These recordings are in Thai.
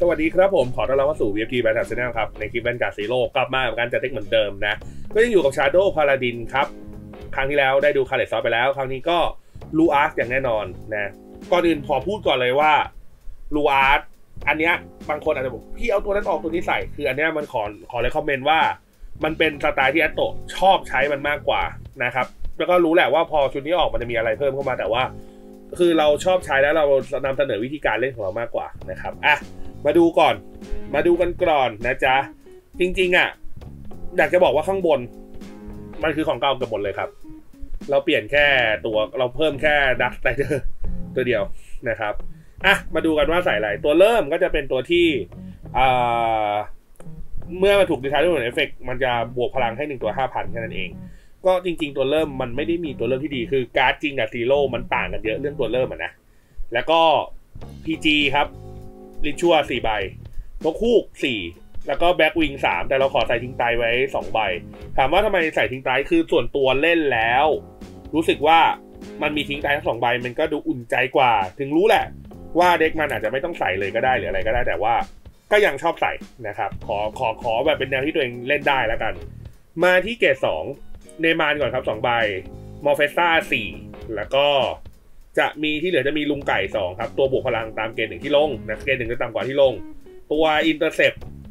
สวัสดีครับผมขอต้อนรับเข้าสู่ VFT Battle Channel ครับในคลิปแวนการ์ดซีโร่กลับมากับการจัดเด็กเหมือนเดิมนะก็ยังอยู่กับ Shadow Paladin ครับครั้งที่แล้วได้ดูคาเลตซอสไปแล้วครั้งนี้ก็ลูอาร์ตอย่างแน่นอนนะก่อนอื่นขอพูดก่อนเลยว่าลูอาร์ตอันเนี้ยบางคนอาจจะบอกพี่เอาตัวนั้นออกตัวนี้ใส่คืออันเนี้ยมันขอเลยคอมเมนต์ว่ามันเป็นสไตล์ที่อัตโตชอบใช้มันมากกว่านะครับแล้วก็รู้แหละว่าพอชุดนี้ออกมันจะมีอะไรเพิ่มเข้ามาแต่ว่าคือเราชอบใช้แล้วเรานำเสนอวิธีการเล่นของเรามากกว่านะครับมาดูกันก่อนนะจ๊ะจริงๆอยากจะบอกว่าข้างบนมันคือของเก่าเกือบหมดเลยครับเราเปลี่ยนแค่ตัวเราเพิ่มแค่ดักสไตเดอร์ตัวเดียวนะครับมาดูกันว่าใส่อะไรตัวเริ่มก็จะเป็นตัวที่เมื่อมันถูกดีไซน์ด้วยเอฟเฟกต์มันจะบวกพลังให้1ตัว 5,000 แค่นั้นเองก็จริงๆตัวเริ่มมันไม่ได้มีตัวเริ่มที่ดีคือการ์ดจริงกับซีโร่มันต่างกันเยอะเรื่องตัวเริ่มนะแล้วก็ PG ครับลิชัว4 ใบนกฮูก4แล้วก็แบ็กวิง3แต่เราขอใส่ทิ้งไตไว้2 ใบถามว่าทำไมใส่ทิ้งไตคือส่วนตัวเล่นแล้วรู้สึกว่ามันมีทิ้งไตทั้ง2 ใบมันก็ดูอุ่นใจกว่าถึงรู้แหละว่าเด็กมันอาจจะไม่ต้องใส่เลยก็ได้หรืออะไรก็ได้แต่ว่าก็ยังชอบใส่นะครับขอแบบเป็นแนวที่ตัวเองเล่นได้แล้วกันมาที่เกรด2เนมานก่อนครับ2 ใบมอร์เฟซ่า4แล้วก็จะมีที่เหลือจะมีลุงไก่2ครับตัวบวกพลังตามเกณฑ์1ที่ลงนะเกณฑ์1จะต่ำกว่าที่ลงตัวอินเตอร์เซป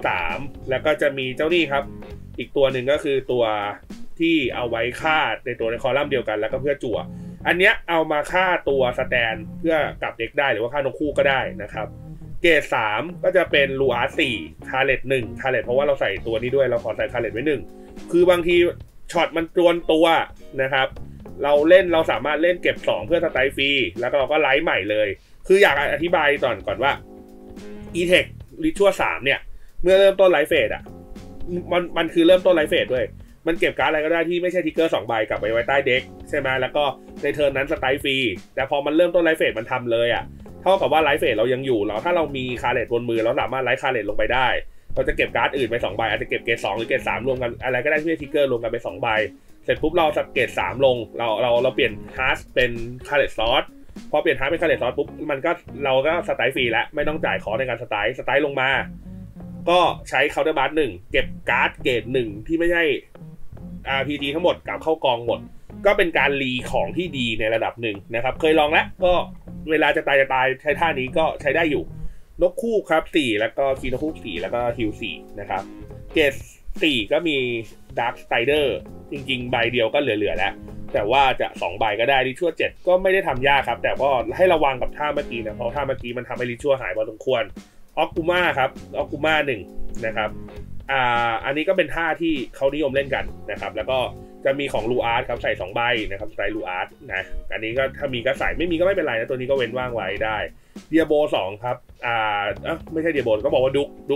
3แล้วก็จะมีเจ้านี่ครับอีกตัวหนึ่งก็คือตัวที่เอาไว้ฆ่าในตัวในคอลัมน์เดียวกันแล้วก็เพื่อจั่วอันเนี้ยเอามาฆ่าตัวสแตนเพื่อกลับเด็กได้หรือว่าฆ่านกคู่ก็ได้นะครับเกรด3ก็จะเป็นลูอาร์4คาเลต1คาเลตเพราะว่าเราใส่ตัวนี้ด้วยเราขอใส่คาเลตไว้1คือบางทีช็อตมันจวนตัวนะครับเราสามารถเล่นเก็บ2เพื่อสไตล์ฟรีแล้วก็เราก็ไลฟ์ใหม่เลยคืออยากอธิบายก่อนว่า E-Tech ริชัว3เนี่ยเมื่อเริ่มต้นไลฟ์เฟสมันคือเริ่มต้นไลฟ์เฟสด้วยมันเก็บการ์ดอะไรก็ได้ที่ไม่ใช่ทิกเกอร์2 ใบกลับไปไว้ใต้เด็กใช่ไหมแล้วก็ในเทิร์นนั้นสไตล์ฟรีแต่พอมันเริ่มต้นไลฟ์เฟสมันทำเลยเท่ากับว่าไลฟ์เฟสเรายังอยู่ถ้าเรามีคาเลตบนมือเราสามารถไลฟ์คาเลตลงไปได้เราจะเก็บการ์ดอื่นไป2 ใบอาจจะเก็บเกรด2หรือเกรด3รวมกันอะไรก็ได้ที่ไม่ทิกเกอร์รวมกันไป2 ใบเสร็จปุ๊บเราสับเกรด3ลงเราเปลี่ยนฮาร์สเป็นคาเลตซอสพอเปลี่ยนฮาร์สเป็นคาเลตซอสปุ๊บเราก็สไตล์ฟรีแล้วไม่ต้องจ่ายคอในการสไตล์ลงมาก็ใช้เคาน์เตอร์บาร์1เก็บการ์ดเกรด1ที่ไม่ใช่RPG ทั้งหมดกลับเข้ากองหมดก็เป็นการรีของที่ดีในระดับหนึ่งนะครับเคยลองแล้วก็เวลาจะตายใช้ท่านี้ก็ใช้ได้อยู่นกคู่ครับ4แล้วก็คีนกคู่4แล้วก็ฮิว4นะครับเกรด4ก็มีดาร์คสไตเดอร์จริงๆใบเดียวก็เหลือแล้วแต่ว่าจะ2 ใบก็ได้ริชัว7ก็ไม่ได้ทำยากครับแต่ก็ให้ระวังกับท่าเมื่อกี้นะเพราะท่าเมื่อกี้มันทำให้ริชัวหายพอสมควรออกกูม่าครับออกกูม่า1นะครับอันนี้ก็เป็นท่าที่เขานิยมเล่นกันนะครับแล้วก็จะมีของลูอาร์ตครับใส่2 ใบนะครับสไตล์ลูอาร์ตนะอันนี้ก็ถ้ามีก็ใส่ไม่มีก็ไม่เป็นไรนะตัวนี้ก็เว้นว่างไว้ได้เดียโบ2ครับไม่ใช่เดียโบก็บอกว่าดุก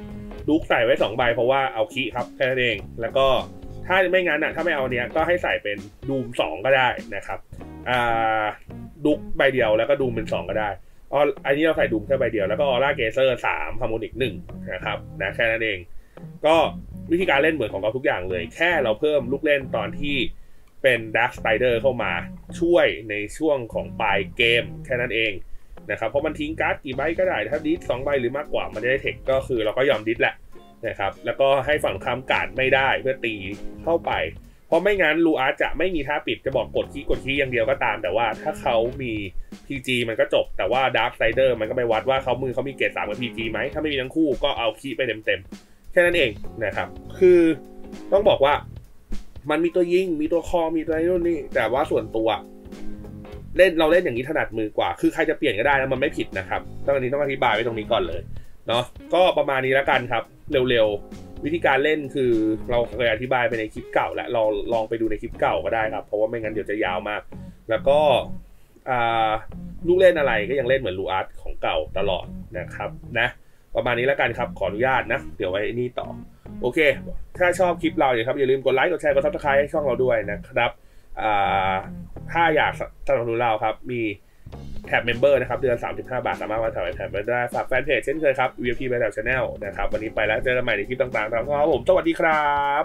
2ดุกใส่ไว้2 ใบเพราะว่าเอาคีครับแค่นั้นเองแล้วก็ถ้าไม่งั้นถ้าไม่เอาเนี้ยก็ให้ใส่เป็นดูม2ก็ได้นะครับดุกใบเดียวแล้วก็ดูมเป็น2ก็ได้อันนี้เราใส่ดูมแค่ใบเดียวแล้วก็ออร่าเกเซอร์3ฮาร์โมนิก1นะครับนะแค่นั้นเองก็วิธีการเล่นเหมือนของเราทุกอย่างเลยแค่เราเพิ่มลูกเล่นตอนที่เป็นดักสไตเดอร์เข้ามาช่วยในช่วงของปลายเกมแค่นั้นเองนะครับเพราะมันทิ้งการ์ดกี่ใบก็ได้ถ้าดิส2 ใบหรือมากกว่ามันจะได้เทคก็คือเราก็ยอมดิสแหละนะครับแล้วก็ให้ฝั่งคำการ์ดไม่ได้เพื่อตีเข้าไปเพราะไม่งั้นลูอาร์จะไม่มีท่าปิดจะบอกกดคีย์อย่างเดียวก็ตามแต่ว่าถ้าเขามี PG มันก็จบแต่ว่าดักสไตเดอร์มันก็ไปวัดว่าเขามีเกรด3กับ PG ไหมถ้าไม่มีทั้งคู่ก็เอาคีย์ไปเต็มแค่นั้นเองนะครับคือต้องบอกว่ามันมีตัวยิงมีตัวคอมีตัวนู่นนี่แต่ว่าส่วนตัวเราเล่นอย่างนี้ถนัดมือกว่าคือใครจะเปลี่ยนก็ได้นะมันไม่ผิดนะครับตอนนี้ต้องอธิบายไว้ตรงนี้ก่อนเลยเนาะก็ประมาณนี้แล้วกันครับเร็วๆวิธีการเล่นคือเราเคยอธิบายไปในคลิปเก่าและเราลองไปดูในคลิปเก่าก็ได้ครับเพราะว่าไม่งั้นเดี๋ยวจะยาวมากแล้วก็ลูกเล่นอะไรก็ยังเล่นเหมือนลูอาร์ตของเก่าตลอดนะครับนะประมาณนี้แล้วกันครับขออนุญาตนะเดี๋ยวไว้นี่ต่อโอเคถ้าชอบคลิปเราอย่าลืมกดไลค์กดแชร์กดซับสไครต์ให้ช่องเราด้วยนะครับถ้าอยากสนับสนุนเราครับมีแท็บเมมเบอร์นะครับเดือน35 บาทสามารถมาแท็บไปได้ฝากแฟนเพจเช่นเคยครับ VFT Battle Channel นะครับวันนี้ไปแล้วเจอกันใหม่ในคลิปต่างๆครับผมสวัสดีครับ